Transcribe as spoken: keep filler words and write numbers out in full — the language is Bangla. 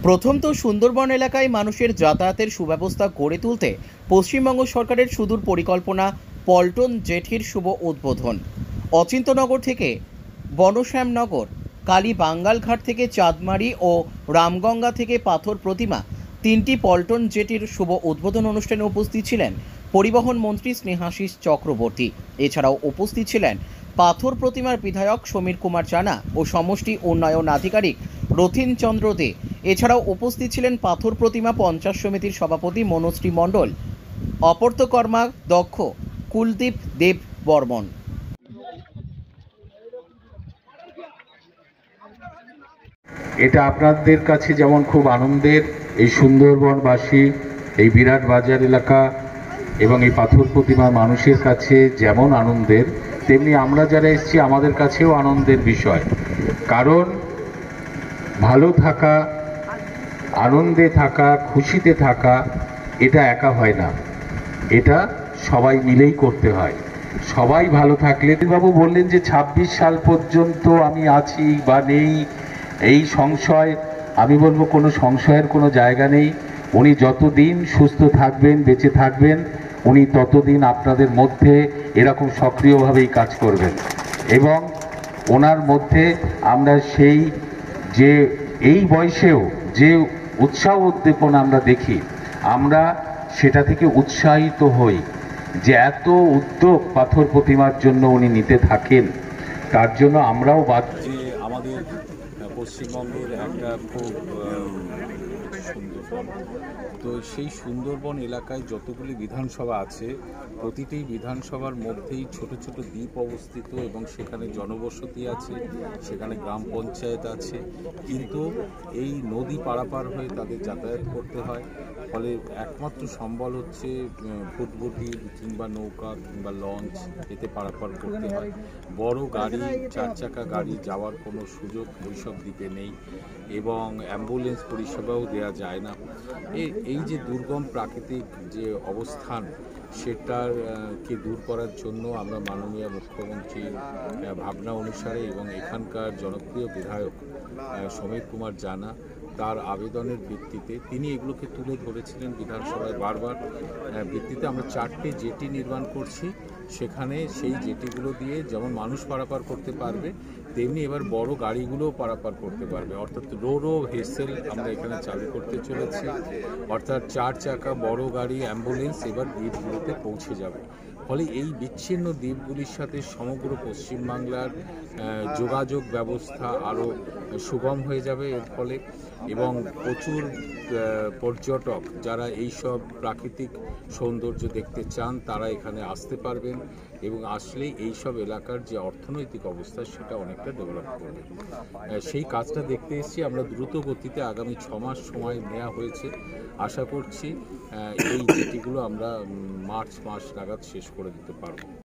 প্রথম তো সুন্দরবন এলাকায় মানুষের যাতায়াতের সুব্যবস্থা গড়ে তুলতে পশ্চিমবঙ্গ সরকারের সুদূর পরিকল্পনা পল্টন জেটির শুভ উদ্বোধন। অচিন্তনগর থেকে বনশ্যামনগর, কালী বাঙ্গালঘাট থেকে চাঁদমারি ও রামগঙ্গা থেকে পাথর প্রতিমা তিনটি পল্টন জেটির শুভ উদ্বোধন অনুষ্ঠানে উপস্থিত ছিলেন পরিবহন মন্ত্রী স্নেহাশিস চক্রবর্তী। এছাড়াও উপস্থিত ছিলেন পাথর প্রতিমার বিধায়ক সমীর কুমার জানা ও সমষ্টি উন্নয়ন আধিকারিক রথীন চন্দ্র দে। এছাড়াও উপস্থিত ছিলেন পাথর প্রতিমা পঞ্চায়েত সমিতির সভাপতি মনোশ্রী মণ্ডল, অপর্তকর্মা দক্ষ কুলদীপ দেব বর্মন। এটা আপনাদের কাছে যেমন খুব আনন্দের, এই সুন্দরবনবাসী, এই বিরাট বাজার এলাকা এবং এই পাথর প্রতিমার মানুষের কাছে যেমন আনন্দের, তেমনি আমরা যারা এসেছি আমাদের কাছেও আনন্দের বিষয়। কারণ ভালো থাকা, আনন্দে থাকা, খুশিতে থাকা এটা একা হয় না, এটা সবাই মিলেই করতে হয়। সবাই ভালো থাকলে, বাবু বললেন যে ছাব্বিশ সাল পর্যন্ত আমি আছি বা নেই, এই সংশয়, আমি বলবো কোনো সংশয়ের কোনো জায়গা নেই। উনি যতদিন সুস্থ থাকবেন, বেঁচে থাকবেন, উনি ততদিন আপনাদের মধ্যে এরকম সক্রিয়ভাবেই কাজ করবেন এবং ওনার মধ্যে আমরা সেই যে এই বয়সেও যে উৎসাহ উদ্দীপনা আমরা দেখি, আমরা সেটা থেকে উৎসাহিত হই যে এত উদ্যোগ পাথর প্রতিমার জন্য উনি নিতে থাকেন, তার জন্য আমরাও বাদ। যে আমাদের পশ্চিমবঙ্গের একটা খুব সুন্দরবন, তো সেই সুন্দরবন এলাকায় যতগুলি বিধানসভা আছে, প্রতিটি বিধানসভার মধ্যেই ছোট ছোট দ্বীপ অবস্থিত এবং সেখানে জনবসতি আছে, সেখানে গ্রাম পঞ্চায়েত আছে, কিন্তু এই নদী পারাপার হয়ে তাদের যাতায়াত করতে হয়। ফলে একমাত্র সম্বল হচ্ছে ভুটভুটি কিংবা নৌকা কিংবা লঞ্চ, এতে পারাপার করতে হয়। বড় গাড়ি, চার চাকা গাড়ি যাওয়ার কোনো সুযোগ ওইসব দ্বীপে নেই এবং অ্যাম্বুলেন্স পরিষেবাও দেওয়া যায় না। এই যে দুর্গম প্রাকৃতিক যে অবস্থান, সেটার কে দূর করার জন্য আমরা মাননীয় মুখ্যমন্ত্রীর ভাবনা অনুসারে এবং এখানকার জনপ্রিয় বিধায়ক সমীর কুমার জানা তার আবেদনের ভিত্তিতে তিনি এগুলোকে তুলে ধরেছিলেন বিধানসভায় বারবার। ভিত্তিতে আমরা চারটে জেটি নির্মাণ করছি, সেখানে সেই জেটিগুলো দিয়ে যেমন মানুষ পারাপার করতে পারবে, তেমনি এবার বড় গাড়িগুলোও পারাপার করতে পারবে। অর্থাৎ রো রো ভেসেল আমরা এখানে চালু করতে চলেছি, অর্থাৎ চার চাকা বড় গাড়ি, অ্যাম্বুলেন্স এবার দ্বীপগুলোতে পৌঁছে যাবে। ফলে এই বিচ্ছিন্ন দ্বীপগুলির সাথে সমগ্র পশ্চিমবাংলার যোগাযোগ ব্যবস্থা আরও সুগম হয়ে যাবে এর ফলে, এবং প্রচুর পর্যটক যারা এইসব প্রাকৃতিক সৌন্দর্য দেখতে চান তারা এখানে আসতে পারবেন এবং আসলেই এইসব এলাকার যে অর্থনৈতিক অবস্থা সেটা অনেকটা ডেভেলপ করবে। সেই কাজটা দেখতে এসেছি আমরা দ্রুত গতিতে। আগামী ছ মাস সময় নেওয়া হয়েছে, আশা করছি এই জেটিগুলো আমরা মার্চ মাস নাগাদ শেষ করে দিতে পারব।